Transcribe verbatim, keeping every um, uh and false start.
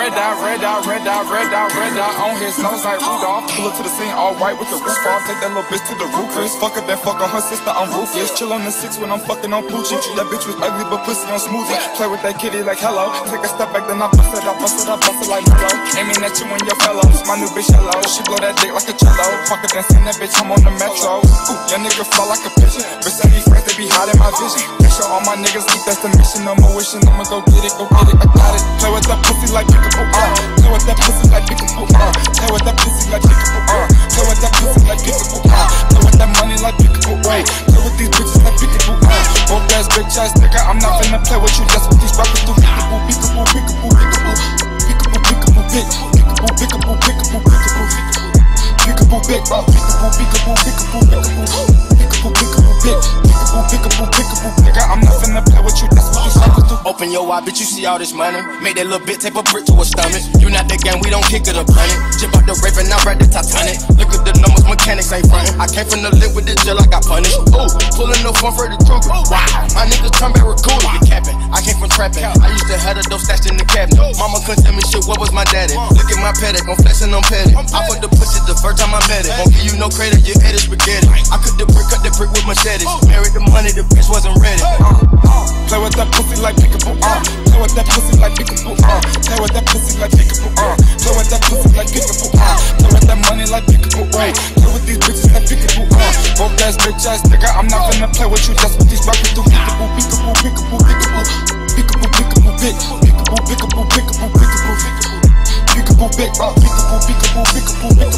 red dot, red dot, red dot, red dot, red dot on his nose like Rudolph. Pull up to the scene all white with the roof off. Take that little bitch to the roof. Chris fuck up and fuck on her sister, I'm ruthless. Chill on the six when I'm fucking on Poochie. That bitch was ugly but pussy on smoothie. Play with that kitty like hello. Take a step back then I bust it, I bust it, I bust it like mellow. Aiming at you and your fellows. My new bitch hello. She blow that dick like a cello. Fuck it then send that bitch home on the metro. Ooh, your nigga fall like a pigeon. Bitch send me friends, they be hot in my vision. Make sure all my niggas leave, that's the mission. No more wishing, I'ma go get it, go get it, I got it. Play with that pussy like pickable, uh. Play with that pussy like pickable, uh. Play with that pussy like pickable, uh. Play with that pussy like pickable, uh. Play with that money like pickable, right. Play with these bitches like pickable, uh. Broke ass bitch ass nigga, I'm not finna play with you. That's what these rappers do. Pickable, pickable, pickable, pickable. Pickable, pickable, pick. Pickable, pickable, pickable, pickable. Pickable, pick. Pickable, pickable, pickable, pickable. Pickable, pickable, pick. Pickable, pickable, pickable, nigga, I'm not finna play with you. That's what these rappers do. Open your eye, bitch, you see all this money. Make that little bit tape a brick to a stomach. You not the gang, we don't kick it or punt it. Jump out the Raven, I ride the Titanic. Look at the numbers, mechanics ain't frontin'. I came from the lit with the jail, I got punished. Ooh, pulling no fun for the Kruger. Wow, my niggas turn back recruiter. You capping, I came from trapping. I used to have the dope stashed in the cabinet. Mama couldn't tell me shit, what was my daddy? Look at my paddock, I'm flexing on petty. I put the pussy the first time I met it. Won't give you no credit, you ate it spaghetti. I could the brick, cut the brick with machetes. Married the money, the bitch wasn't ready. Uh, uh, play with that pussy like pickable, uh. Play with that pussy like pickable, uh. Play with that pussy like pickable, uh. Play with that pussy like pickable, uh. Play with that money like pickable, right. Play with these bitches like pickable, uh. Broke ass bitch ass nigga, I'm not finna play with you. That's what these rappers do. Pickable, pickable, pickable, pickable. Pickable, pickable, pick. Pickable, pickable, pickable, pickable. Pickable, pickable, pick. Pickable, pickable, pickable, pickable.